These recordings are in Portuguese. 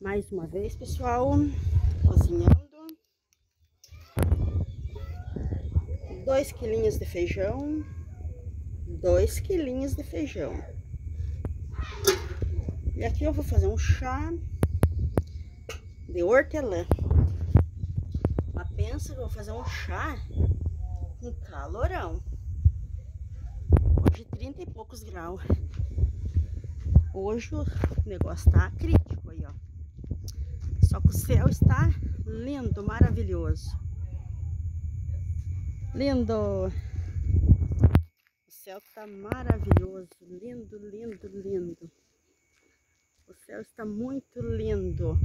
Mais uma vez, pessoal, cozinhando 2 quilinhos de feijão, 2 quilinhos de feijão. E aqui eu vou fazer um chá de hortelã. Mas pensa que eu vou fazer um chá com calorão. Hoje 30 e poucos graus. Hoje o negócio tá crítico aí, ó. Só que o céu está lindo, maravilhoso. Lindo! O céu está maravilhoso, lindo, lindo, lindo. O céu está muito lindo.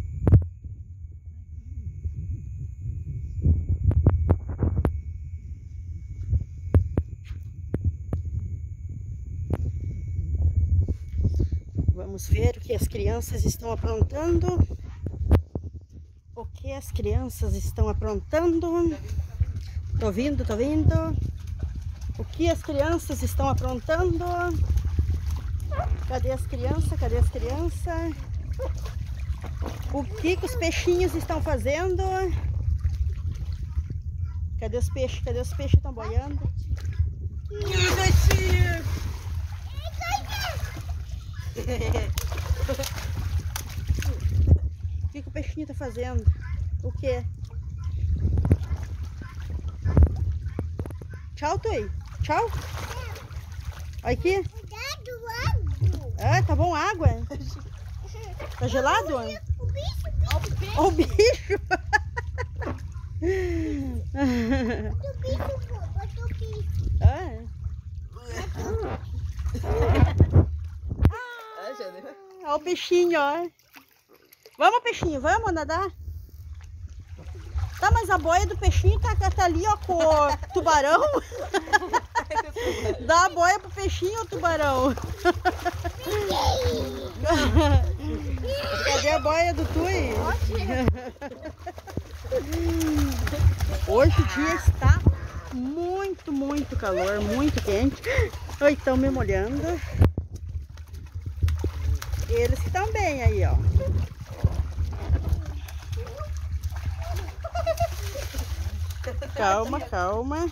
Vamos ver o que as crianças estão aprontando. O que as crianças estão aprontando? Tô vindo, tô vindo. O que as crianças estão aprontando? Cadê as crianças? Cadê as crianças? O que os peixinhos estão fazendo? Cadê os peixes? Cadê os peixes estão boiando? O que o peixinho tá fazendo? O que? Tchau, Tui. Tchau. Olha aqui. Ah, tá bom, água. Tá gelado? O bicho. Olha o bicho. Olha o peixinho, ó. Vamos, peixinho, vamos nadar? Tá, mas a boia do peixinho tá ali, ó, com o tubarão. Dá a boia pro peixinho, o tubarão. Cadê a boia do Tui? Hoje o dia está muito, muito calor, muito quente. Oi, estão me molhando. Eles que estão bem aí, ó. Calma, calma.